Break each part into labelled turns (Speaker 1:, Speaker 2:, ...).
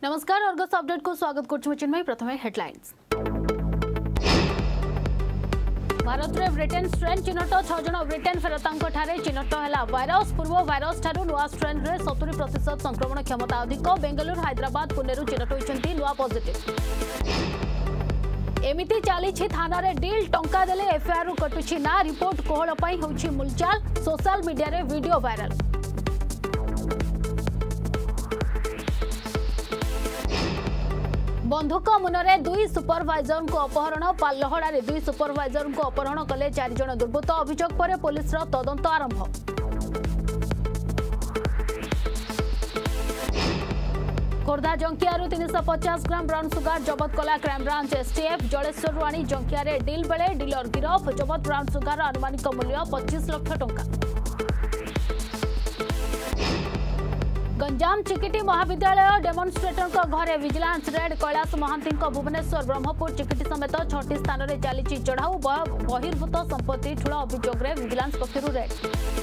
Speaker 1: नमस्कार Argus update को स्वागत करछु चिन्मय। प्रथम हेडलाइंस। भारत में ब्रिटेन स्ट्रेन चिन्हट 6 जन ब्रिटेन फेरतांक ठारे चिन्हट है वायरस। पूर्व वायरस ठारू नुआ स्ट्रेन रे 70% संक्रमण क्षमता अधिक। बेंगलुरु हैदराबाद पुणेरु चिन्हट होइछंती नुआ पॉजिटिव। एमिति चली थाना रे डील टंका देले एफआईआर रु कटुछि ना रिपोर्ट कोहल पई होछि मुलचाल। सोशल मीडिया रे वीडियो वायरल। बंधुक मुनरे 2 सुपरवाइजर को अपहरण। पालहड़ा रे 2 सुपरवाइजर को अपहरण कले 4 जन दुर्बृत्त। अभियोग पर पुलिस तदंत आरंभ। खोर्धा जंकियारू 350 ग्राम ब्राउन सुगार जबत कला क्राइमब्रांच एसटीएफ। जलेश्वर आनी जंकिया रे डील बेले डीलर गिरफ। जबत ब्राउन सुगार अनुमानिक मूल्य 25 लाख टंका। गंजाम चिकिटी महाविद्यालय डेमोन्स्ट्रेटर घरे विजिलेंस रेड। कैलाश महांती भुवनेश्वर ब्रह्मपुर चिकिटी समेत 6टी स्थान में चली चढ़ाऊ। बहिर्भूत संपत्ति ठूल अभियोग विजिलेंस पक्षर रेड।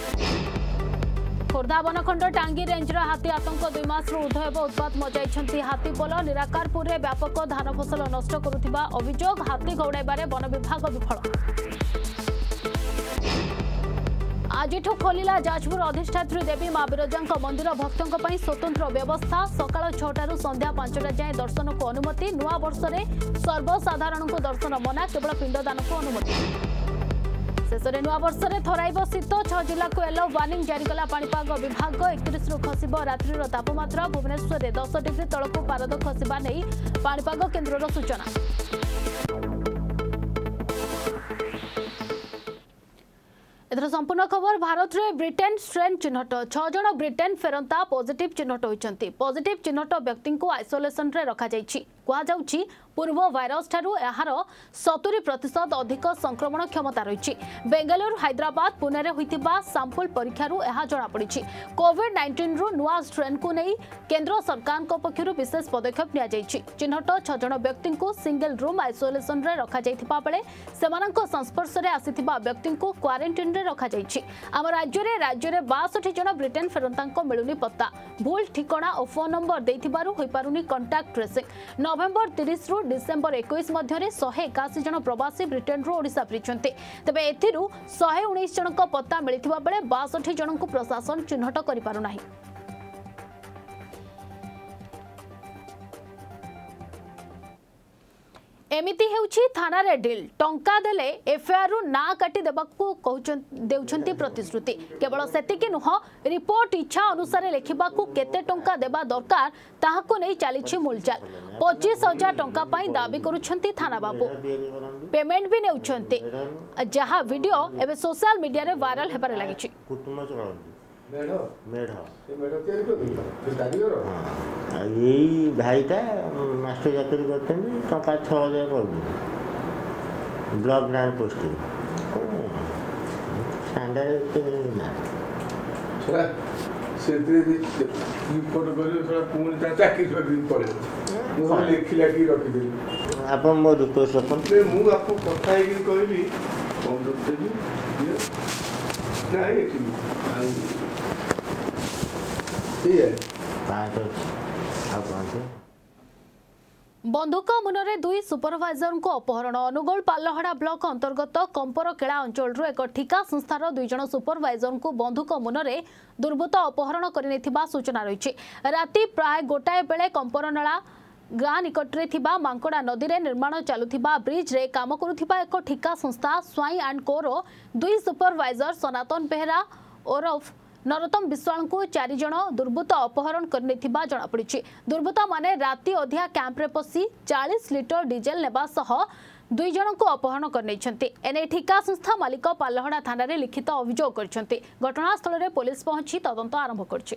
Speaker 1: खोर्धा बनखंड टांगी रेंजर हाथी आतंक 2 मास ऊर्ध्व उत्पात मचाई हाथीपल। निराकारपुर में व्यापक धान फसल नष्ट करुवा अभियोग। हाथी घौड़ाइबारे वन विभाग विफल। आज खोलिला जाजपुर अधिष्ठात्री देवी मां बिरजा मंदिर। भक्तों पर स्वतंत्र व्यवस्था। सकाळ 6टारू संध्या 5टा जाए दर्शन को अनुमति। नुआ वर्ष में सर्वसाधारण को दर्शन मना, केवल पिंडदान को अनुमति। शेष में नुआ वर्ष में थराइब शीत। 6 जिला को येलो वार्निंग जारी कला पाणीपाग विभाग। 31 रु खसिब रात्रिर तापमात्रा। भुवनेश्वर में 10 डिग्री तलक पारद खसिबा नहीं पाणीपाग केन्द्रर सूचना। एथर संपूर्ण खबर। भारत में ब्रिटेन स्ट्रेन चिन्हट 6 जन ब्रिटेन फेरंता पॉजिटिव चिन्हट होइछंती। पॉजिटिव चिन्हट व्यक्ति को आइसोलेशन रे रखा जाइछि। कुआ जाउछि पूर्व वायरस ठारू एहार 70% अधिक संक्रमण क्षमता रही। बेंगलुरु हैदराबाद पुणे रे होइतिबा सैंपल परीक्षा एहा जणा पड़िछि। कोविड-19 रु नुआ स्ट्रेन को नहीं केंद्र सरकार को पक्षरु विशेष पदक्षेप निया जाइछि। चिन्हट 6 जन व्यक्ति को सिंगल रूम आइसोलेशन रे रखा जाइथिबा बेले सेमानक संस्पर्श रे आसीथिबा व्यक्ति को क्वारंटाइन रे रखा जाइछि। आम राज्य रे 62 जन ब्रिटेन फेरंतांको मिलुनी पत्ता। भूल ठिकाना और फोन नंबर देथिबारु होई पारुनी कांटेक्ट ट्रेसिंग। नवेम्बर 30 रु डिसेम्बर 21 मध्य 181 जन प्रवासी ब्रिटेन रो ओडिशा फ्रीचंती। तबे एथिरु 119 जन को पत्ता मिलिथिबा बेले 62 जन को प्रशासन चिन्हट करि पारु नाही। एमिति हेउछि थाना रे डील टंका देले एफआईआर रु ना काटी देबाकू देउछंती प्रतिश्रुति। केवल सेतिकी नुह रिपोर्ट इच्छा अनुसार लेखिबाकू केते टंका देबा दरकार ताहाकू नै चालिछि मुलचाल। 25,000 टंका पाई दाबी करूछंती थाना बाबू। पेमेंट भी नेउछंती जहा वीडियो एबे सोशल मीडिया रे वायरल हेबारे लागिछि।
Speaker 2: यही भाईटा मास्टर चाकरी करते टका 6,000 कर ब्लॉक ग्रांड पोस्टिंग आप मो रिक्वेस्ट
Speaker 1: बंधुक मुनरे 2 सुपरवाइजर को अपहरण। अनुगोल पालहड़ा ब्लॉक अंतर्गत कंपरकेला अंचल एक ठिका संस्थार 2 जन सुपरवाइजर को बंधुक मुनरे दुर्बृत्त अपहरण करनेथिबा सूचना रही। राति प्राय गोटाए बेले कंपरनाला गाँ निकटरे थिबा मांकड़ा नदी रे निर्माण चालुथिबा ब्रिज रे काम करुथिबा एक ठिका संस्था स्वाई एंड कोरो 2 सुपरवाइजर सनातन बेहरा ओरफ नरोत्तम विश्वाल को 4 जन दुर्बृत्त अपहरण करनेथिबा जणा पड़िछि। दुर्बृत्त माने राति अधिया कैंप रे पसी 40 लिटर डीजेल नेबा सह 2 जन को अपहरण करनेछंती। एने ठिका संस्था मालिक पालहड़ा थाना रे लिखित अभियोग करछंती। घटनास्थल रे पुलिस पहुंची तदंत आरंभ करछि।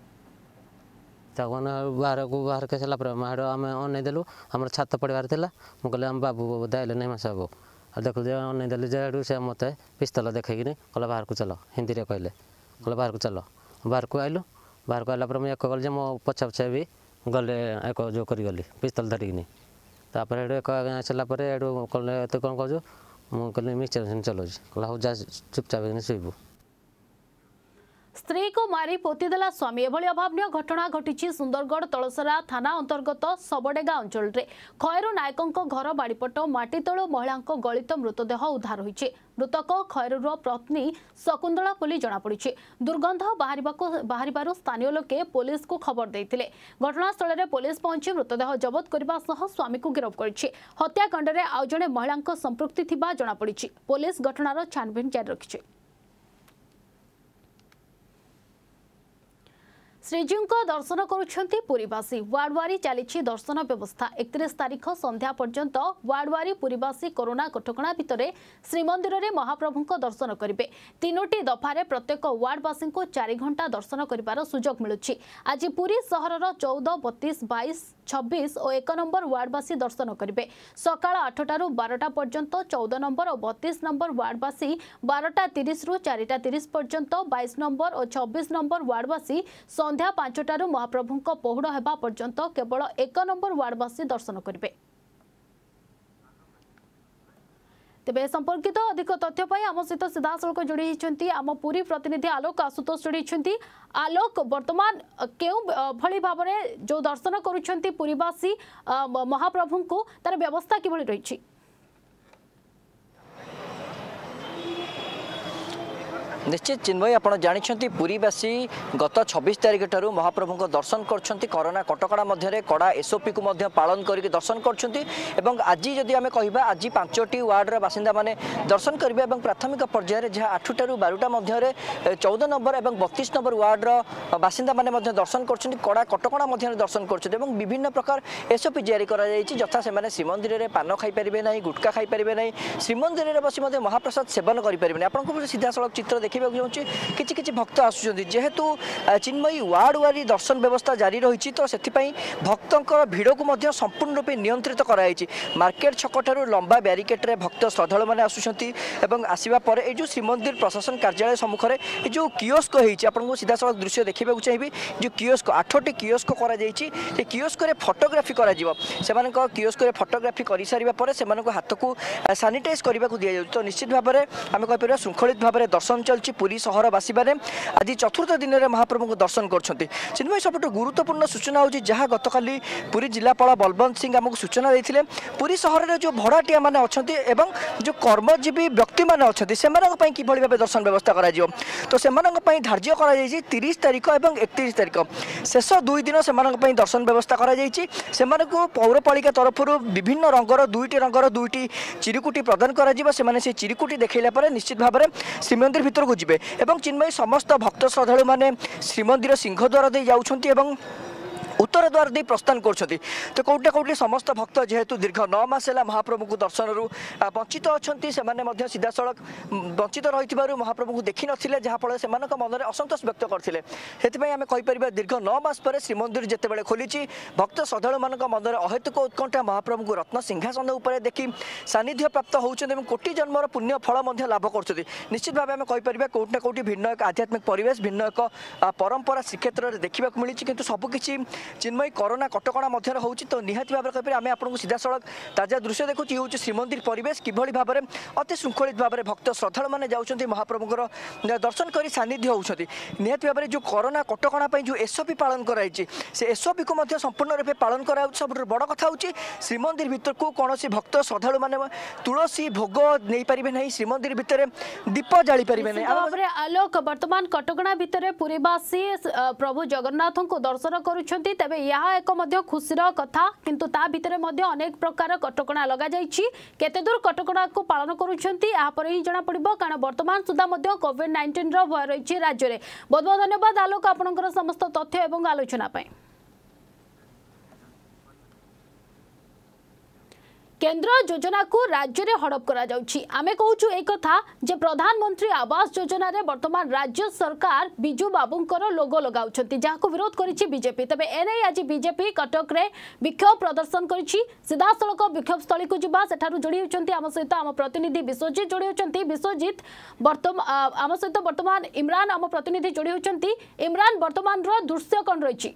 Speaker 3: तगन बाहर के सला पर माडो आमे अनै देलु हमर छात पड़िवार थिला। मु कहले हम बाबू दाइले नै मासा बाबू आ देखु जे अनै देलु जेडू से मते पिस्तल देखैगिनी कहला बाहर को चलो हिंदी रे कहले कहला बाहर को चलो। बाहर को आइलु बाहर को आला पर मैं एक गल जे मो पछा पछा भी गले एक जो करी गली पिस्तल धरिकिनी तापर एडो एक आसला पर एडो कहले तो कोन कहजो मु कहले मिक्सचर चलो कहला हो जा चुपचाप सोइबू।
Speaker 1: स्त्री को मारी पोतीदेला स्वामी एभली अभावन घटना घटी सुंदरगढ़ तलसरा थाना अंतर्गत सबडेगा अंचल खयरू नायकों घर बाड़ीपट माटीतोल महिला गलित मृतदेह उद्धार होइछि। मृतक खयरूर पत्नी शकुंतला बोली जनापड़ी। दुर्गंध बाहर स्थानीय लोके पुलिस को खबर देते। घटनास्थल में पुलिस पहुंची मृतदेह जबत करने स्वामी को गिरफ्त कर हत्याकांड में आउ जड़े महिला संपृक्ति जनापड़ी। पुलिस घटनार छानबीन जारी रखिछि। श्रीजीव दर्शन करुछंती पुरीवासी वार्डवारी चली दर्शन व्यवस्था 31 तारीख संध्या पर्यंत वार्डवारी पुरीवासी कोरोना कटकणा भितर श्रीमंदिर में महाप्रभु दर्शन करेंगे। 3टी दफारे प्रत्येक वार्डवासी को 4 घंटा दर्शन कर सुजोग मिलुछि। आज पुरी सहर 14, 32, 22, 26 और 1 नंबर वार्डवासी दर्शन करेंगे। सकाळ 8टारू 12टा पर्यंत 14 नंबर और 32 नंबर वार्डवासी 12:30 रु 4:30 पर्यंत 22 नंबर और 26 नंबर वार्डवासी संध्या 5टारू महाप्रभु पहुड़ हेबा पर्यंत केवल 1 नंबर वार्डवासी दर्शन करेंगे। तेबे संपर्कित अधिक तथ्य आम सहित सीधासख जोड़ी आम पुरी प्रतिनिधि आलोक आशुतोष जोड़ी। आलोक वर्तमान केउ भली भाव में जो दर्शन करुछंती पुरीवासी महाप्रभु को तार व्यवस्था किभली रही?
Speaker 4: निश्चित चिन्मयी आप जानते पुरीवासी गत 26 तारिख ठारू महाप्रभु को दर्शन कर कोरोना कटकड़ा मध्य कड़ा एसओपी को पालन करके दर्शन कर आज जदि आम कह आज 5टी वार्डर बासिंदा माने दर्शन करेंगे। प्राथमिक पर्यायर जहाँ 8टारू 12टा मध्य 14 नंबर और 32 नंबर वार्डर बासिंदा माने दर्शन कर कड़ा कटकड़ा मध्य दर्शन कर विभिन्न प्रकार एसओपी जारी करा से श्रीमंदिर में पान खाईपारे ना गुटखा खाईपारे ना श्रीमंदिर में बसी महाप्रसाद सेवन करेंगे। आपको सीधा सड़क चित्र देखा कि भक्त आसुच्च जेहेतु चिन्मयी वार्ड वारी दर्शन व्यवस्था जारी रही तो से भक्तों भिड़ को संपूर्ण रूपे नियंत्रित कराई। मार्केट छक ठारू लंबा ब्यारिकेड्रे भक्त श्रद्धालु मैंने आसुच्च आसवा पर जो श्रीमंदिर प्रशासन कार्यालय सम्मुखें जो कियोस्क आपको सीधा सड़क दृश्य देखा चाहिए। जो कियोस्क 8टी कियोस्क कियोस्क फोटोग्राफी कर कियोस्क फोटोग्राफी कर सारा पर से हाथ को सानिटाइज करने को दि जाए। तो निश्चित भाव में आम कहीपर श्रृंखलित भाव में दर्शन चलती पुरी सहरवासी मैंने आज 4थ दिन में महाप्रभु को दर्शन करछंती। चिन्मयी सबुठ गुरुत्वपूर्ण सूचना होची जहाँ गतकाली पुरी जिलापाल बलवंत सिंह आमको सूचना देते पुरी सहर में जो भड़ाटिया मैंने अच्छा एवं जो कर्मजीवी व्यक्ति मैंने अच्छा से किभली भाव दर्शन व्यवस्था करा तो से धार्य कर 30 तारिख और 31 तारिख शेष 2 दिन से दर्शन व्यवस्था कर पौरपालिका तरफ विभिन्न रंगर 2टी रंगर 2टी चिरकुटी प्रदान कर चिरकुटी देखला निश्चित भाव में श्रीमंदिर भीतर को जिबे एवं चिन्मयी समस्त भक्त श्रद्धालु माने श्रीमंदिर सिंहद्वार दे जाउछंती एवं उत्तर द्वार दे प्रस्थान करछंती। तो कोटे कोटे समस्त भक्त जेहेतु दीर्घ 9 मास है महाप्रभु को दर्शन वंचित अच्छा से सीधा सड़क वंचित रही महाप्रभु को देखी नथिले जहाँफल से मन में असंतोष व्यक्त करते से आम कहीपर दीर्घ 9 मास पर श्रीमंदिर जितेबाला खोली भक्त श्रद्धालु मान मन में अहेतुक उत्कंठा महाप्रभु को रत्न सिंहासन उपर देखी सानिध्य प्राप्त होती कोटि जन्मर पुण्य फल लाभ कर निश्चित भाव में कहीपर कोटना कोटि भिन्न एक आध्यात्मिक परिवेश भिन्न एक परंपरा श्रीक्षेत्र में देखा मिली कि सबकि चिन्मयी कोरोना कटकणा मध्य होची। तो निहाती भाव में आम आपको सीधा सड़क ताजा दृश्य देखुँ हूँ श्रीमंदिर परिवेश किभली भाव में अति श्रृंखलित भाव में भक्त श्रद्धालु मैंने जाऊँच महाप्रभुर दर्शन कर सानिध्य होती। निहाती भाव में जो कोरोना कटकणा जो एसओपी पालन कराई से एसओपी को संपूर्ण रूपे पालन करा सब बड़ कथा हूँ श्रीमंदिर भीतर को कौन भक्त श्रद्धालु मैंने तुलसी भोग नहीं पारे ना श्रीमंदिर भितर दीप जाली पारे ना।
Speaker 1: आलोक वर्तमान कटकणा भितर पुरीवासी प्रभु जगन्नाथ को दर्शन करुछंती तेबे यह एक खुशीर कथा किंतु ता भितर अनेक प्रकार कटकणा लगा जाइछि। केते दूर कटकणा को पालन करुछंती या पर ही जना पड़िबो कारण वर्तमान सुधा कोविड-19 रो भय रही राज्य में। बहुत बहुत धन्यवाद आलोक आपनकर समस्त तथ्य एवं आलोचना पाए। केंद्र योजना को राज्य में हड़प करा जाउछि। आमे कहूछु एक कथा जे प्रधानमंत्री आवास योजना रे वर्तमान राज्य सरकार बिजू बाबूंकर लोगो लगाउछंती जाको विरोध करिछि बीजेपी। तबे एने आज बीजेपी कटक रे विक्षोभ प्रदर्शन करिछि। सीधा सड़क विक्षोभ स्थली को जिबा सेठारु जोड़ी होचंती आम सहित आम प्रतिनिधि विश्वजीत जोड़ी होचंती। विश्वजीत वर्तमान आम सहित वर्तमान इमरान आम प्रतिनिधि जोड़ी होचंती। इमरान वर्तमान रो दृश्य कोन रहिछि?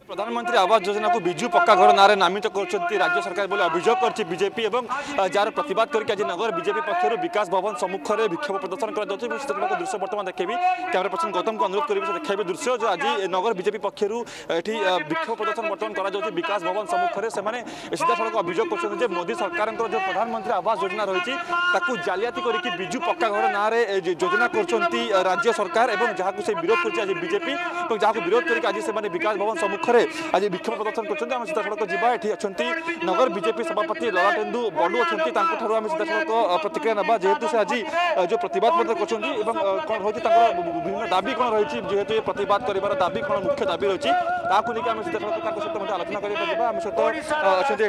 Speaker 5: प्रधानमंत्री आवास योजना को बिजु पक्का घर ना नामित कर राज्य सरकार बोले अभियोग कर बीजेपी और जार प्रतिवाद करके आज नगर बीजेपी पक्षर विकास भवन सम्मुख में विक्षोभ प्रदर्शन कर दृश्य बर्तमान देखी कैमरा पर्सन गौतम को अनुरोध करेंगे देखिए दृश्य जो आज नगर बीजेपी पक्षर विक्षोभ प्रदर्शन बर्तमान कर विकास भवन सम्मुख में से सीधा सड़क अभियोग कर मोदी सरकार जो प्रधानमंत्री आवास योजना रही जालियाती करके बिजु पक्का घर ना योजना कर राज्य सरकार और जहाँ से विरोध कर बीजेपी और जहाँ विरोध करके आज से विकास भवन सम्मुख में आज विक्षोभ प्रदर्शन कर सीधा सड़क जावा ये अच्छा नगर बीजेपी सभापति ललाटेन्दु बड़ू अच्छा आम सीधा सड़क प्रतिक्रिया ना जेहेतु से आज जो प्रतिवाद कर कौन रही विभिन्न दाबी कौन रही जेहेतु ये प्रतिवाद कर दाबी कौन मुख्य दाबी रही आम सीधा सड़क सहित आलोचना करें सहित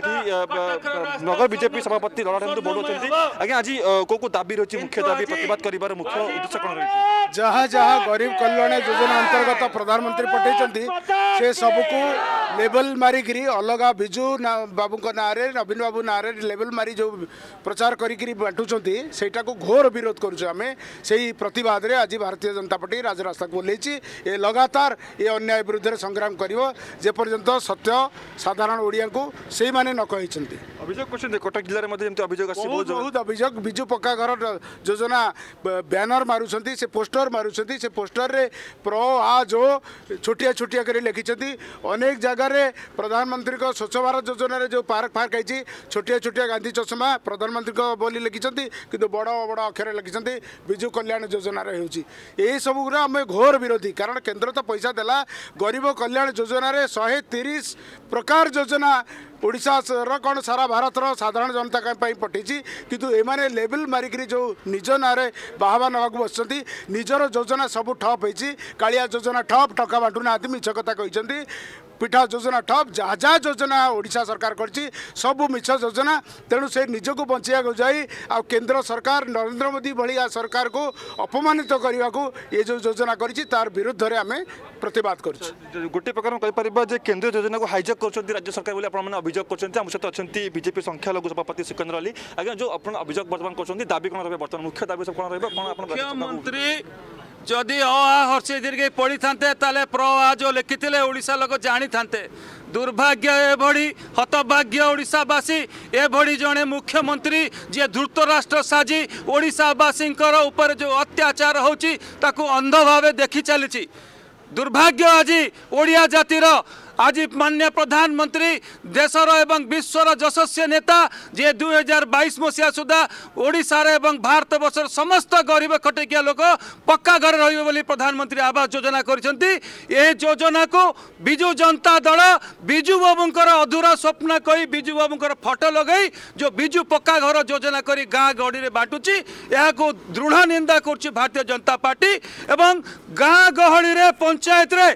Speaker 5: अच्छा नगर बीजेपी सभापति ललाटेन्दु बड़ू अच्छा आज्ञा आज कौ दाबी रही मुख्य दाबी प्रतिवाद कर मुख्य उद्देश्य कौन रही
Speaker 6: जहाँ जहाँ गरीब कल्याण योजना अंतर्गत प्रधानमंत्री पठे से सबको लेबल मारिकी अलग बिजु बाबू ना नवीन बाबू ना लेबल मारी जो प्रचार करी बांटुंट सेटा को घोर विरोध करें से प्रतिवाद रे आज भारतीय जनता पार्टी राजरास्ता को ओह्लैची ये लगातार ये अन्याय विरुद्ध संग्राम करपर्यंत सत्य साधारण ओडिया को से माने न कही
Speaker 5: अभियोग कर कटक जिले में अभियोग
Speaker 6: बहुत अभियोग बिजु पक्का घर योजना बैनर मारुंट से पोस्टर मारुंट से पोस्टर रे प्रो आ जो छोटिया छोटिया कर लिखिं अनेक जगह प्रधानमंत्री को स्वच्छ भारत योजना जो पार्क फार्क आई छोटिया छोटिया गांधी चषमा प्रधानमंत्री को बोली लिखिं कि बड़ बड़ अक्षर लिखिं बिजु कल्याण योजना यही सब आम घोर विरोधी कारण केंद्र तो पैसा देला गरीब कल्याण योजना 130 प्रकार योजना ओडिशा कौन सारा भारत साधारण जनता पठे किंतु एमाने लेबल मारिकी जो निज ना बाहवा नवाक बस निजर योजना सब ठप होती कालिया योजना ठप टका बांटू ना मिछ कथा कहते पिठा योजना ठप जहाँ जहाँ योजना ओडिशा सरकार करछि सब मिछ योजना तेणु से निजक बचाइया जाई आ केंद्र सरकार नरेंद्र मोदी भलिया सरकार को अपमानित करने को ये जो योजना करछि तार विरुद्ध रे आमे प्रतिवाद कर
Speaker 5: गोटे प्रकार कहीपर केंद्रीय योजना को हाइजैक कर राज्य सरकार बोले आपने अभियोग कर सहित अच्छा बीजेपी संख्यालघु सभापति सिकंदर अली आज्ञा जो आप अभियोग बर्तमान कर दाबी कौन रही बर्तमान मुख्य दाबी सब कौन
Speaker 7: मुख्यमंत्री जदि हर्षि दीर्घ पढ़ी था प्र आ जो लिखी ओडिशा लोक जानी था दुर्भाग्य एभली हतभाग्य ओडिशावासी एभली जड़े मुख्यमंत्री जी धूर्त राष्ट्र साजी ओडिशावासी ऊपर जो अत्याचार होची ताकू अंध भाव देखी चली दुर्भाग्य आज ओडिया जातिर आज माननीय प्रधानमंत्री देशर एवं विश्वर यशस्वी नेता जे 2022 मसीहा सुधा ओडिशा रे एवं भारत वर्षर समस्त गरीब खटिकिया लोक पक्का घर रहिबे बोली प्रधानमंत्री आवास योजना करिसेंती ए योजना को बिजु जनता दल बिजु बाबूंकर अधूरा स्वप्न कही बिजु बाबूंकर फोटो लगई जो बिजु पक्का घर योजना करी गाँ गहड़ी रे बांटुची या को दृढ़ निंदा करछि भारतीय जनता पार्टी एवं गाँ गहड़ी रे पंचायत रे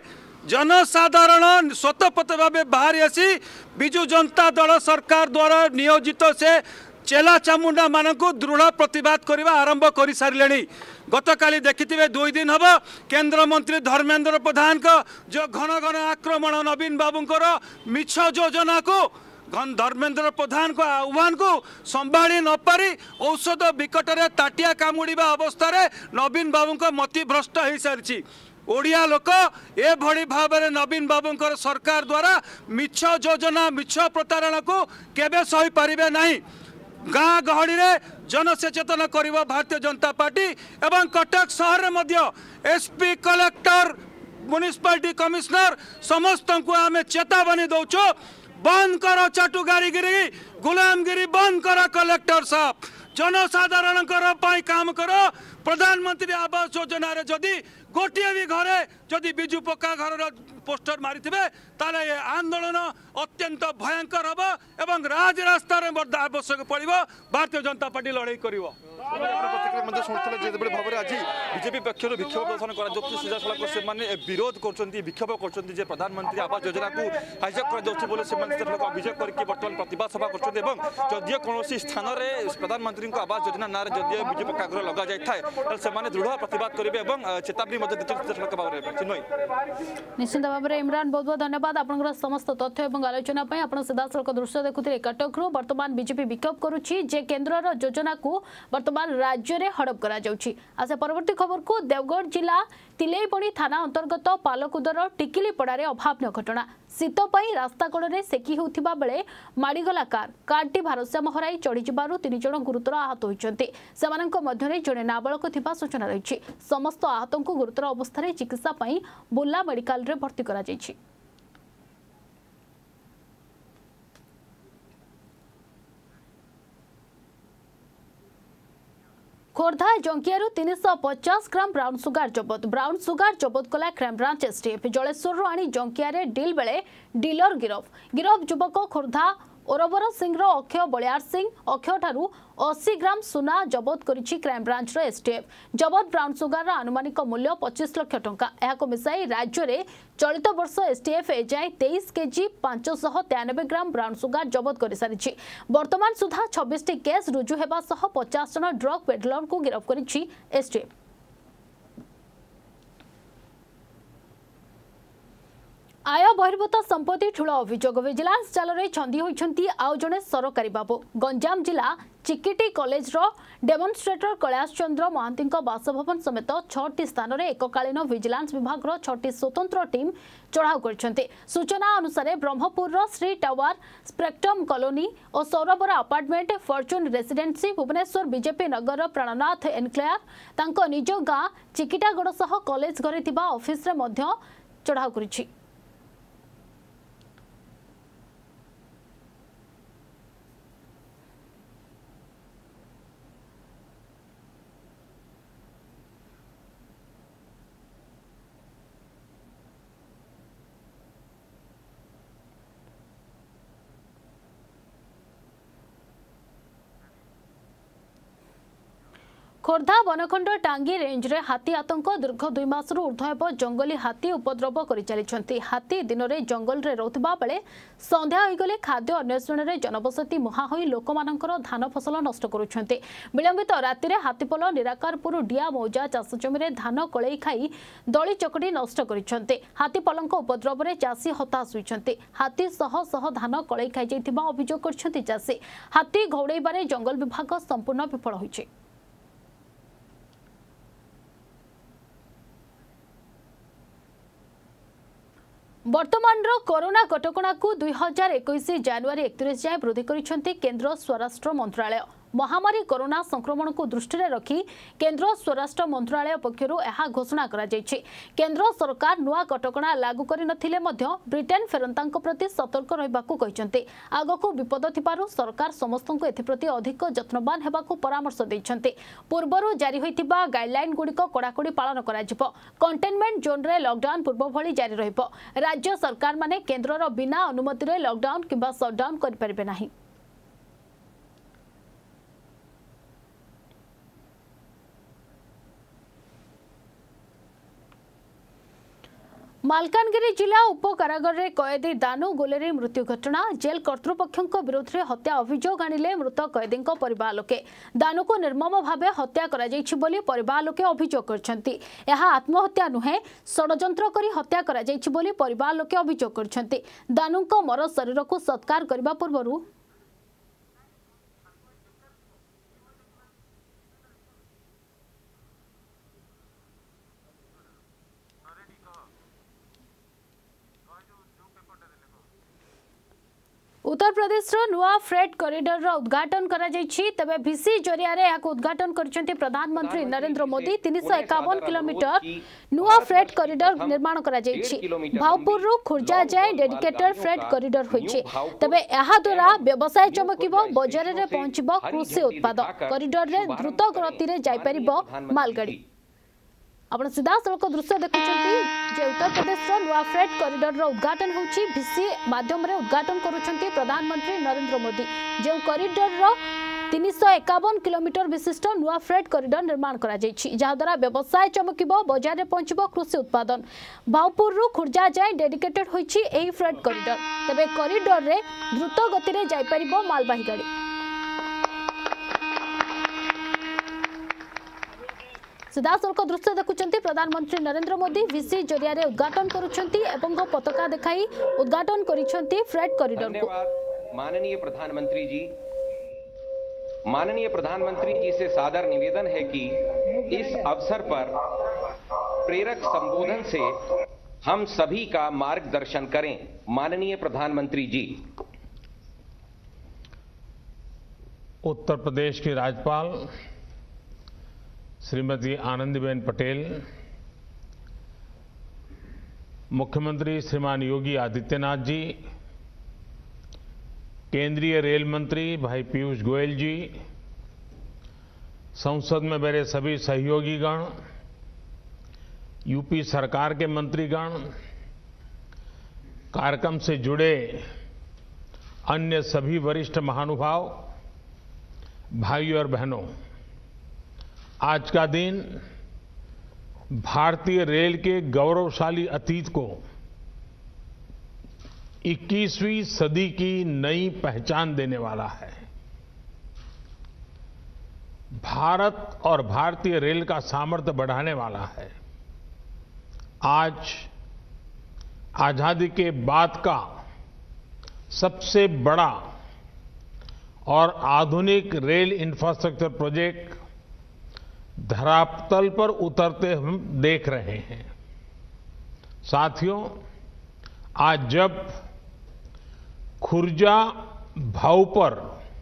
Speaker 7: जनसाधारण स्वतःपत भाव बाहरी आसी बिजु जनता दल सरकार द्वारा नियोजित से चेला चामुंडा मान को दृढ़ प्रतिवाद करने आरंभ कर सारे गतकाली देखिथिबे 2 दिन हम केंद्र मंत्री धर्मेंद्र प्रधान को जो घन घन आक्रमण नवीन बाबूंकर मिछ योजना को धर्मेंद्र प्रधान को आह्वान को संभाली न पारी औषध विकट रे ताटिया कामुड़ीबा अवस्था रे नवीन बाबू को मति भ्रष्ट हो सारी ओडिया लोक ए भली भाव में नवीन बाबूंकर सरकार द्वारा मिछ योजना मिछ प्रतारण को केबे सही पारिबे नहीं गाँ गहड़ी रे जनसचेतन करिबो भारतीय जनता पार्टी एवं कटक शहर में एसपी कलेक्टर म्युनिसिपालिटी कमिश्नर समस्त को आम चेतावनी दौचु बंद कर चाटुकारीगिरी गुलामगिरी बंद कर कलेक्टर साहब जनसाधारण काम करो प्रधानमंत्री आवास योजना रे जदि गोटे भी घरे जदि बिजु पक्का घर पोस्टर मारी ताले आंदोलन अत्यंत भयंकर हम एवं राजरास्ता आवश्यक पड़ो भारतीय जनता पार्टी लड़ाई कर
Speaker 5: भाव आज बीजेपी पक्ष विक्षोभ प्रदर्शन कर विरोध कर विक्षोभ कर प्रधानमंत्री आवास योजना को हाइजैक कर अभियोग करके बर्तमान प्रतिवाद सभा कर कौन स्थान में प्रधानमंत्री आवास योजना ना जदि बिजु पक्का घर लग जाए से दृढ़ प्रतिवाद करेंगे और चेतावनी
Speaker 1: निश्चित भाव में इमरान बहुत बहुत धन्यवाद आपंकर समस्त तथ्य आलोचना आपण सीधासलख दृश्य देखुते कटकरू वर्तमान बीजेपी विक्षोभ करुछि जे केन्द्रर योजना को वर्तमान राज्य में हड़प करा जाउछि। आसे परवर्ती खबर को देवगढ़ जिला तिलेईपड़ी थाना अंतर्गत पालकुदर टिकिलीपड़ारे अभावन घटना शीत रास्ता कड़े सेकी होउथिबा बेले माड़ीगला कारटी भारसाम्य हराई चढ़ी जबारु 3 जण गुरुतर आहत होइछन्ते। सेमानंक मध्यरे जणे नाबालक थिबा सूचना रहिछि। समस्त आहतंकु गुरुतर अवस्था चिकित्सा पई बुर्ला मेडिकल रे भर्ती करा जाइछि। खोर्धा जंकियारू 350 ग्राम ब्राउन सुगार जबत कला क्राइमब्रांच एसटीएफ जलेश्वर आनी जंकियारे डील बेले डीलर गिरफ युवक खोर्धा ओरबर सिंह अक्षय बलियार सिंह अक्षय ठारू 80 ग्राम सुना जबत करिछि क्राइमब्रांच एसटीएफ। जबत ब्राउन सुगार आनुमानिक मूल्य 25 लाख टंका। एहाको मिसाई राज्य में चलित वर्ष एसटीएफ एजाए 23 केजी 593 ग्राम ब्राउन सुगार जबत कर सारी। वर्तमान सुधा 26 टी केस रुजु हेबा सह 50 जन ड्रग पेडलर को गिरफ्त करिछि एसटीएफ। आय बहिर्भूत संपत्ति ठूल अभियोग विजिलेंस जाल में छंदी होइछंती आउ जणे सरकारी बाबू। गंजाम जिला चिकिटी कॉलेज रो डेमोन्स्ट्रेटर कैलाश चंद्र महांती बासभवन समेत 6टी स्थान में एककालीन विजिलेंस विभाग 6टी स्वतंत्र टीम चढ़ाऊ करछंती। सूचना अनुसार Berhampur Shri tower spectrum colony और सौरबर apartment fortune residency Bhubaneswar BJP Nagar Prannath enclave तांको निज गाँ चिकिटागड़ सह कॉलेज घरे थिबा ऑफिस रे मध्य चढ़ाऊ करिछि। खोर्धा बनखंड टांगी रेंज रे हाथी आतंक दीर्घ 2 मासरू ऊर्ध्व जंगली हाथी उपद्रव कर चली। हाथी दिन में जंगल रे रोथबा बेले संध्या होगले खाद्य अन्वेषण रे जनबसती मुहा होई लोकमानंकर धान फसल नष्ट करुछन्ते। विलंबित राति रे हाथीपल निराकारपुर डिया मौजा चाष जमी रे धान कळई खाई दली चकटी नष्ट करिछन्ते। हाथीपलंक उपद्रव रे चाषी हताश होइछन्ते। हाथी सह सह धान कळई खाई जाइथिबा अभियोग करछन्ते चाषी। हाथी घौड़ाइबारे जंगल विभाग संपूर्ण विफल होइछे। वर्तमान कोरोना कटकणा को 2021 जनवरी 31 जाए वृद्धि करिसेंती केंद्र स्वराष्ट्र मंत्रालय। महामारी कोरोना संक्रमण को दृष्टि रखी केंद्र स्वराष्ट्र मंत्रालय पक्षरु यह घोषणा करा जायछि। केंद्र सरकार नुआ कटकणा लागू करि नथिले मध्य ब्रिटेन फेरंतांक प्रति सतर्क रहिबाकू कहिसेंती। आगको विपद थिबारु सरकार समस्तंको एथिप्रति अधिक जत्नवान हेबाकू परामर्श दैछन्ती। पूर्वरु जारी होइतिबा गाइडलाइन गुडीको कड़ाकड़ी पालन करा जिवो। कंटेनमेंट जोन रे लॉकडाउन पूर्व भली जारी रहिबो। राज्य सरकार माने केंद्रर बिना अनुमति रे लॉकडाउन किबा शटडाउन करि परिबे नाही। मालकानगिरी जिला उपकारागार रे कैदी दानु गोलेरी मृत्यु घटना जेल कर्तृपक्षों विरोध में हत्या अभियोग आनिले मृत कैदी परिवार लोके। दानु को निर्मम भावे हत्या करा जाइछि बोली परिवार लोके अभियोग करछन्ती। यह आत्महत्या नुहे षडयंत्र करी हत्या करा जाइछि बोली परिवार लोके अभियोग करछन्ती। दानुको मर शरीर को सत्कार करबा पूर्वरु उत्तर प्रदेश नुआ फ्रेट कॉरिडोर उद्घाटन करा जायछि। तबे भिसी जरिया रे याक उद्घाटन करछन्ती प्रधानमंत्री नरेंद्र मोदी। 351 किलोमीटर नुआ फ्रेट कॉरिडोर निर्माण करा जायछि। भावपुर रु खुर्जा जाय डेडिकेटेड फ्रेट कॉरिडोर होइछि। तबे एहा द्वारा व्यवसाय चमकिबो, बाजार रे पहुंचिबो कृषि उत्पाद। कॉरिडोर रे द्रुत गति रे जाय परिबो मालगाड़ी। आपण सीधा सड़क दृश्य देखुछन्ती जे उत्तर प्रदेश नुआ फ्रेट कॉरिडोर उद्घाटन होछि। भिसी माध्यम रे उद्घाटन करुछन्ती प्रधानमंत्री नरेंद्र मोदी। जे कॉरिडोर 351 किलोमीटर विशिष्ट नुआ फ्रेट कॉरिडोर निर्माण करा जायछि, जहा द्वारा व्यवसाय चमकिबो, बाजार रे पहुंचिबो कृषि उत्पादन। भावपुर रु खुर्जा जाय डेडिकेटेड होछि एही फ्रेट कॉरिडोर। तबे कॉरिडोर रे द्रुत गति रे जाय परिबो मालवाही गाड़ी। सीधासलख दृश्य देखुंत प्रधानमंत्री नरेंद्र मोदी वीसी जरिया उद्घाटन करुछंती एवं पताका देखाई उद्घाटन करिसेंती फ्रेट कॉरिडोर को।
Speaker 8: माननीय प्रधानमंत्री जी से सादर निवेदन है कि इस अवसर पर प्रेरक संबोधन से हम सभी का मार्गदर्शन करें। माननीय प्रधानमंत्री जी।
Speaker 9: उत्तर प्रदेश की राज्यपाल श्रीमती आनंदीबेन पटेल, मुख्यमंत्री श्रीमान योगी आदित्यनाथ जी, केंद्रीय रेल मंत्री भाई पीयूष गोयल जी, संसद में मेरे सभी सहयोगीगण, यूपी सरकार के मंत्रीगण, कार्यक्रम से जुड़े अन्य सभी वरिष्ठ महानुभाव, भाइयों और बहनों, आज का दिन भारतीय रेल के गौरवशाली अतीत को 21वीं सदी की नई पहचान देने वाला है। भारत और भारतीय रेल का सामर्थ्य बढ़ाने वाला है। आज आजादी के बाद का सबसे बड़ा और आधुनिक रेल इंफ्रास्ट्रक्चर प्रोजेक्ट धरातल पर उतरते हम देख रहे हैं। साथियों, आज जब Khurja Bhaupur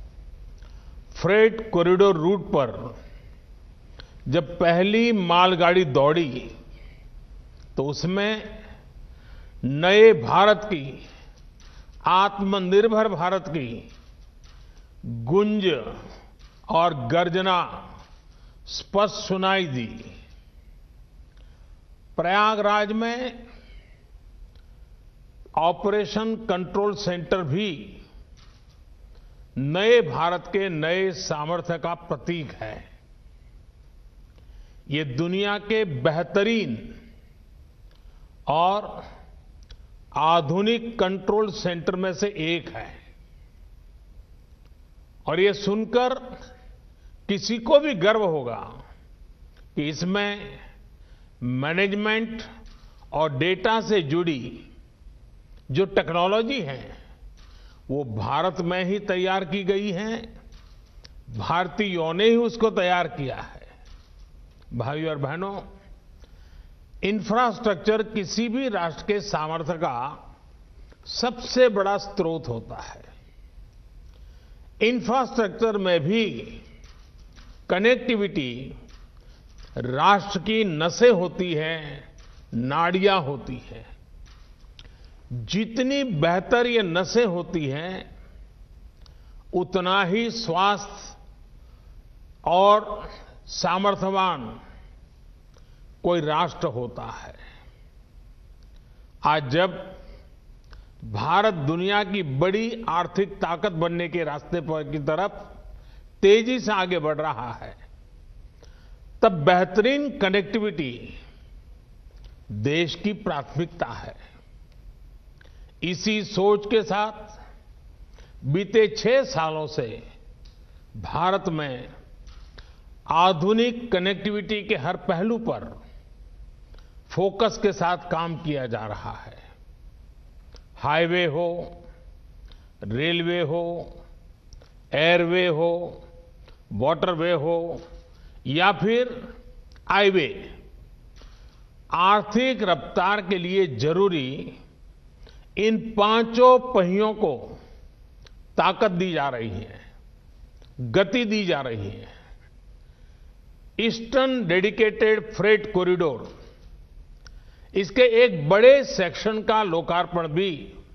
Speaker 9: freight corridor route पर जब पहली मालगाड़ी दौड़ी तो उसमें नए भारत की, आत्मनिर्भर भारत की गुंज और गर्जना स्पष्ट सुनाई दी। प्रयागराज में ऑपरेशन कंट्रोल सेंटर भी नए भारत के नए सामर्थ्य का प्रतीक है। ये दुनिया के बेहतरीन और आधुनिक कंट्रोल सेंटर में से एक है और ये सुनकर किसी को भी गर्व होगा कि इसमें मैनेजमेंट और डेटा से जुड़ी जो टेक्नोलॉजी है वो भारत में ही तैयार की गई है, भारतीयों ने ही उसको तैयार किया है। भाइयों और बहनों, इंफ्रास्ट्रक्चर किसी भी राष्ट्र के सामर्थ्य का सबसे बड़ा स्रोत होता है। इंफ्रास्ट्रक्चर में भी कनेक्टिविटी राष्ट्र की नसें होती हैं, नाड़ियां होती हैं। जितनी बेहतर ये नसें होती हैं उतना ही स्वास्थ्य और सामर्थ्यवान कोई राष्ट्र होता है। आज जब भारत दुनिया की बड़ी आर्थिक ताकत बनने के रास्ते पर की तरफ तेजी से आगे बढ़ रहा है, तब बेहतरीन कनेक्टिविटी देश की प्राथमिकता है। इसी सोच के साथ बीते 6 सालों से भारत में आधुनिक कनेक्टिविटी के हर पहलू पर फोकस के साथ काम किया जा रहा है। हाईवे हो, रेलवे हो, एयरवे हो, वाटरवे हो या फिर हाईवे, आर्थिक रफ्तार के लिए जरूरी इन 5 पहियों को ताकत दी जा रही है, गति दी जा रही है। ईस्टर्न डेडिकेटेड फ्रेट कॉरिडोर, इसके एक बड़े सेक्शन का लोकार्पण भी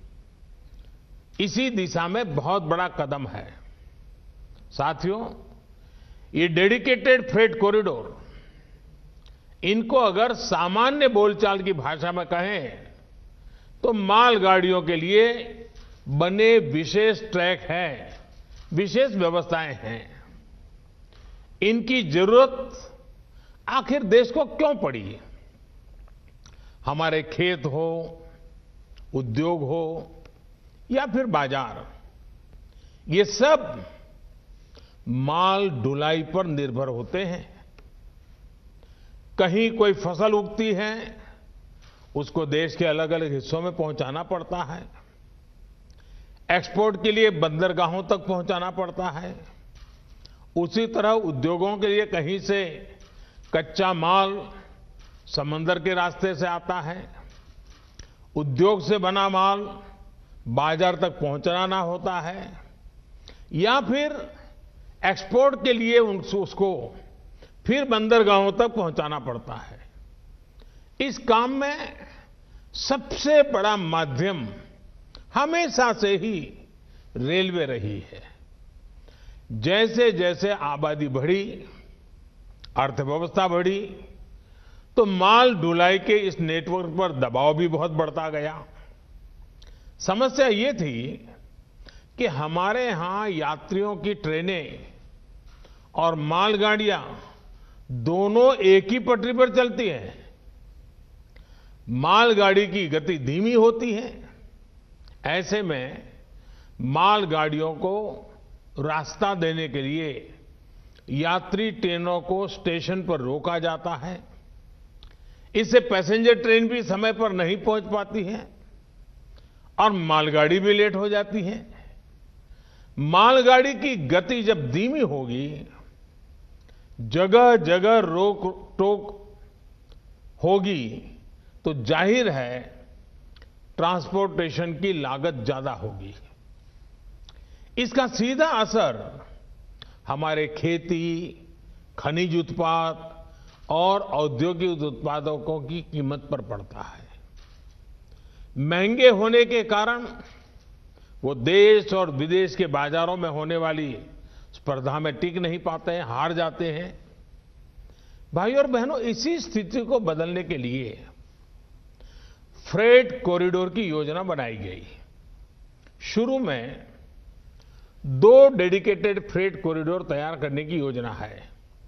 Speaker 9: इसी दिशा में बहुत बड़ा कदम है। साथियों, ये डेडिकेटेड फ्रेट कॉरिडोर, इनको अगर सामान्य बोलचाल की भाषा में कहें तो मालगाड़ियों के लिए बने विशेष ट्रैक हैं, विशेष व्यवस्थाएं हैं। इनकी जरूरत आखिर देश को क्यों पड़ी? हमारे खेत हो, उद्योग हो या फिर बाजार, ये सब माल ढुलाई पर निर्भर होते हैं। कहीं कोई फसल उगती है, उसको देश के अलग अलग हिस्सों में पहुंचाना पड़ता है। एक्सपोर्ट के लिए बंदरगाहों तक पहुंचाना पड़ता है। उसी तरह उद्योगों के लिए कहीं से कच्चा माल समंदर के रास्ते से आता है, उद्योग से बना माल बाजार तक पहुंचाना होता है, या फिर एक्सपोर्ट के लिए उसको फिर बंदरगाहों तक पहुंचाना पड़ता है। इस काम में सबसे बड़ा माध्यम हमेशा से ही रेलवे रही है। जैसे जैसे आबादी बढ़ी, अर्थव्यवस्था बढ़ी, तो माल ढुलाई के इस नेटवर्क पर दबाव भी बहुत बढ़ता गया। समस्या ये थी कि हमारे यहां यात्रियों की ट्रेनें और मालगाड़ियां दोनों एक ही पटरी पर चलती हैं। मालगाड़ी की गति धीमी होती है। ऐसे में मालगाड़ियों को रास्ता देने के लिए यात्री ट्रेनों को स्टेशन पर रोका जाता है। इससे पैसेंजर ट्रेन भी समय पर नहीं पहुंच पाती है और मालगाड़ी भी लेट हो जाती है। मालगाड़ी की गति जब धीमी होगी, जगह जगह रोक टोक होगी, तो जाहिर है ट्रांसपोर्टेशन की लागत ज्यादा होगी। इसका सीधा असर हमारे खेती, खनिज उत्पाद और औद्योगिक उत्पादों की कीमत पर पड़ता है। महंगे होने के कारण वो देश और विदेश के बाजारों में होने वाली स्पर्धा में टिक नहीं पाते हैं, हार जाते हैं। भाई और बहनों, इसी स्थिति को बदलने के लिए फ्रेट कॉरिडोर की योजना बनाई गई। शुरू में 2 डेडिकेटेड फ्रेट कॉरिडोर तैयार करने की योजना है।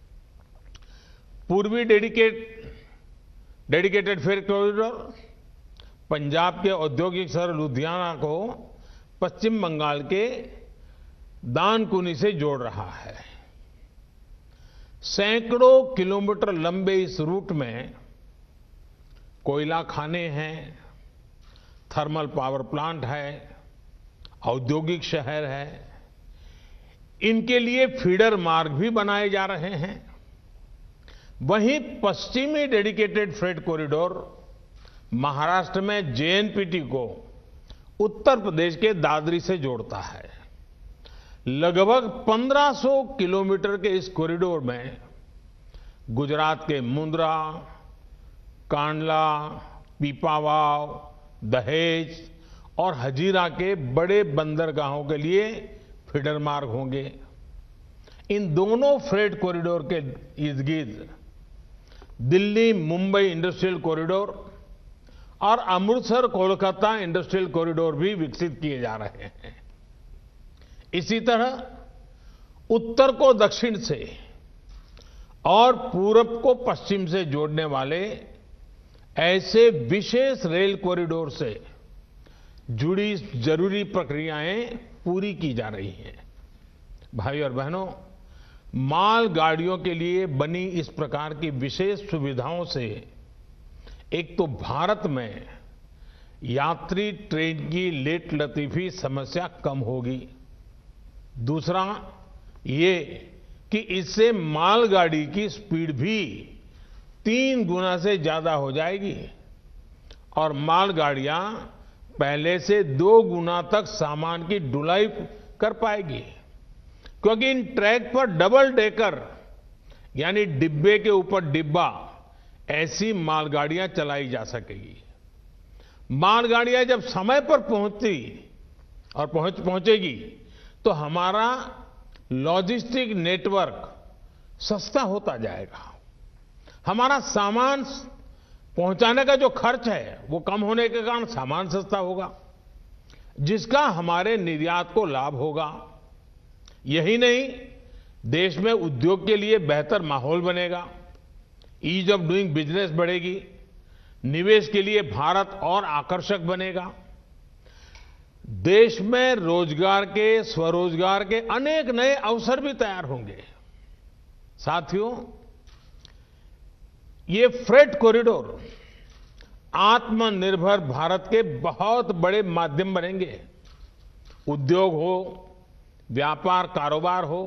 Speaker 9: पूर्वी डेडिकेटेड फ्रेट कॉरिडोर पंजाब के औद्योगिक शहर लुधियाना को पश्चिम बंगाल के दानकुनी से जोड़ रहा है। सैकड़ों किलोमीटर लंबे इस रूट में कोयला खाने हैं, थर्मल पावर प्लांट है, औद्योगिक शहर है। इनके लिए फीडर मार्ग भी बनाए जा रहे हैं। वहीं पश्चिमी डेडिकेटेड फ्रेट कॉरिडोर महाराष्ट्र में जेएनपीटी को उत्तर प्रदेश के दादरी से जोड़ता है। लगभग 1500 किलोमीटर के इस कॉरिडोर में गुजरात के मुंद्रा, कांडला, पीपावाव, दहेज और हजीरा के बड़े बंदरगाहों के लिए फीडर मार्ग होंगे। इन दोनों फ्रेट कॉरिडोर के इर्द गिर्द दिल्ली मुंबई इंडस्ट्रियल कॉरिडोर और अमृतसर कोलकाता इंडस्ट्रियल कॉरिडोर भी विकसित किए जा रहे हैं। इसी तरह उत्तर को दक्षिण से और पूरब को पश्चिम से जोड़ने वाले ऐसे विशेष रेल कॉरिडोर से जुड़ी जरूरी प्रक्रियाएं पूरी की जा रही हैं। भाई और बहनों, मालगाड़ियों के लिए बनी इस प्रकार की विशेष सुविधाओं से एक तो भारत में यात्री ट्रेन की लेट लतीफी समस्या कम होगी। दूसरा ये कि इससे मालगाड़ी की स्पीड भी 3 गुना से ज्यादा हो जाएगी और मालगाड़ियां पहले से 2 गुना तक सामान की ढुलाई कर पाएगी, क्योंकि इन ट्रैक पर डबल डेकर यानी डिब्बे के ऊपर डिब्बा ऐसी मालगाड़ियां चलाई जा सकेगी। मालगाड़ियां जब समय पर पहुंचती और पहुंचेगी तो हमारा लॉजिस्टिक नेटवर्क सस्ता होता जाएगा। हमारा सामान पहुंचाने का जो खर्च है वो कम होने के कारण सामान सस्ता होगा, जिसका हमारे निर्यात को लाभ होगा। यही नहीं, देश में उद्योग के लिए बेहतर माहौल बनेगा, ईज ऑफ डूइंग बिजनेस बढ़ेगी, निवेश के लिए भारत और आकर्षक बनेगा। देश में रोजगार के, स्वरोजगार के अनेक नए अवसर भी तैयार होंगे। साथियों, ये फ्रेट कॉरिडोर आत्मनिर्भर भारत के बहुत बड़े माध्यम बनेंगे। उद्योग हो, व्यापार कारोबार हो,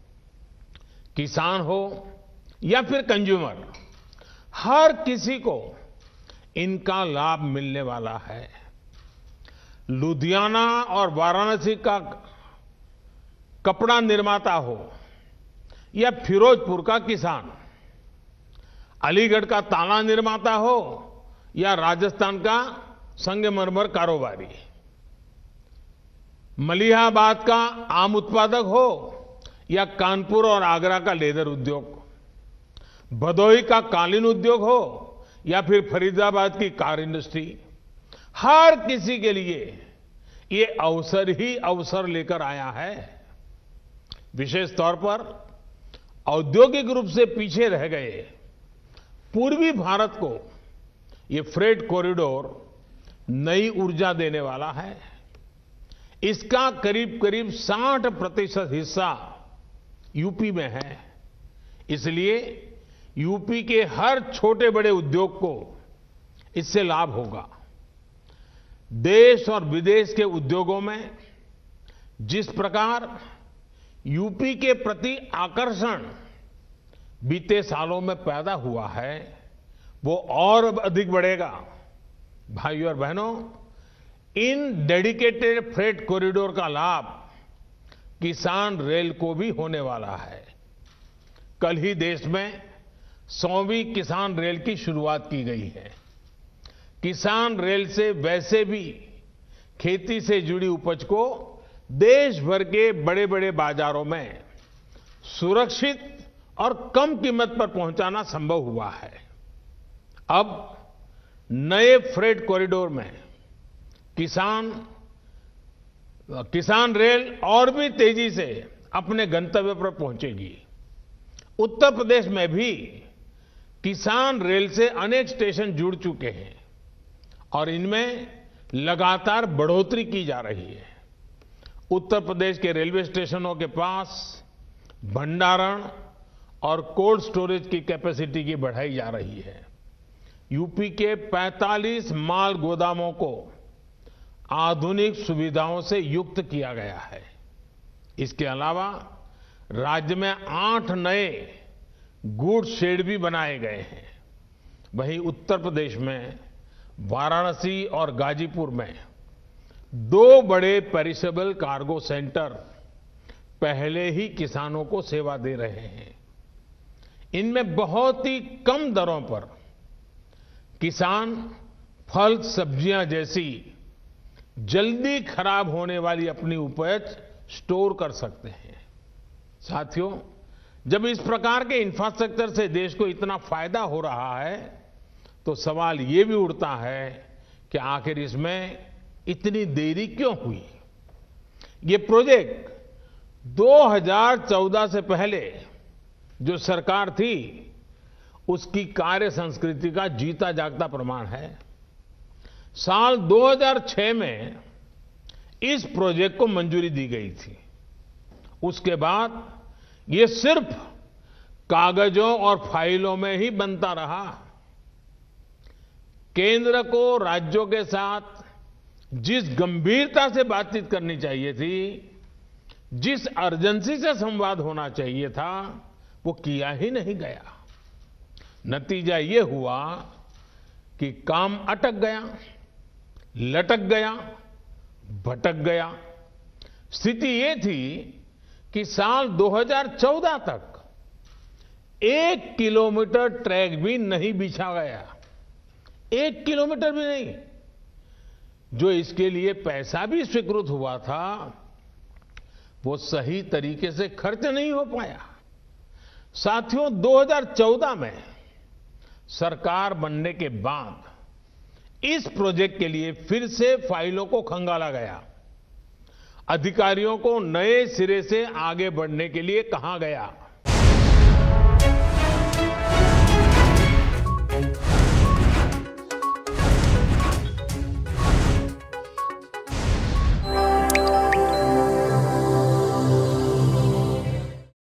Speaker 9: किसान हो या फिर कंज्यूमर, हर किसी को इनका लाभ मिलने वाला है। लुधियाना और वाराणसी का कपड़ा निर्माता हो या फिरोजपुर का किसान, अलीगढ़ का ताला निर्माता हो या राजस्थान का संगमरमर कारोबारी, मलिहाबाद का आम उत्पादक हो या कानपुर और आगरा का लेदर उद्योग, भदोही का कालीन उद्योग हो या फिर फरीदाबाद की कार इंडस्ट्री, हर किसी के लिए ये अवसर ही अवसर लेकर आया है। विशेष तौर पर औद्योगिक रूप से पीछे रह गए पूर्वी भारत को ये फ्रेट कॉरिडोर नई ऊर्जा देने वाला है। इसका करीब करीब 60% हिस्सा यूपी में है। इसलिए यूपी के हर छोटे बड़े उद्योग को इससे लाभ होगा। देश और विदेश के उद्योगों में जिस प्रकार यूपी के प्रति आकर्षण बीते सालों में पैदा हुआ है, वो और अधिक बढ़ेगा। भाइयों और बहनों, इन डेडिकेटेड फ्रेट कॉरिडोर का लाभ किसान रेल को भी होने वाला है। कल ही देश में 100वीं किसान रेल की शुरुआत की गई है। किसान रेल से वैसे भी खेती से जुड़ी उपज को देश भर के बड़े बड़े बाजारों में सुरक्षित और कम कीमत पर पहुंचाना संभव हुआ है। अब नए फ्रेट कॉरिडोर में किसान रेल और भी तेजी से अपने गंतव्य पर पहुंचेगी। उत्तर प्रदेश में भी किसान रेल से अनेक स्टेशन जुड़ चुके हैं और इनमें लगातार बढ़ोतरी की जा रही है। उत्तर प्रदेश के रेलवे स्टेशनों के पास भंडारण और कोल्ड स्टोरेज की कैपेसिटी की बढ़ाई जा रही है। यूपी के 45 माल गोदामों को आधुनिक सुविधाओं से युक्त किया गया है। इसके अलावा राज्य में 8 नए गुड्स शेड भी बनाए गए हैं। वहीं उत्तर प्रदेश में वाराणसी और गाजीपुर में 2 बड़े पेरिशेबल कार्गो सेंटर पहले ही किसानों को सेवा दे रहे हैं। इनमें बहुत ही कम दरों पर किसान फल सब्जियां जैसी जल्दी खराब होने वाली अपनी उपज स्टोर कर सकते हैं। साथियों, जब इस प्रकार के इंफ्रास्ट्रक्चर से देश को इतना फायदा हो रहा है तो सवाल ये भी उठता है कि आखिर इसमें इतनी देरी क्यों हुई। ये प्रोजेक्ट 2014 से पहले जो सरकार थी उसकी कार्य संस्कृति का जीता जागता प्रमाण है। साल 2006 में इस प्रोजेक्ट को मंजूरी दी गई थी। उसके बाद ये सिर्फ कागजों और फाइलों में ही बनता रहा। केंद्र को राज्यों के साथ जिस गंभीरता से बातचीत करनी चाहिए थी, जिस अर्जेंसी से संवाद होना चाहिए था, वो किया ही नहीं गया। नतीजा ये हुआ कि काम अटक गया, लटक गया, भटक गया। स्थिति ये थी कि साल 2014 तक 1 किलोमीटर ट्रैक भी नहीं बिछा गया। 1 किलोमीटर भी नहीं। जो इसके लिए पैसा भी स्वीकृत हुआ था वो सही तरीके से खर्च नहीं हो पाया। साथियों, 2014 में सरकार बनने के बाद इस प्रोजेक्ट के लिए फिर से फाइलों को खंगाला गया। अधिकारियों को नए सिरे से आगे बढ़ने के लिए कहा गया।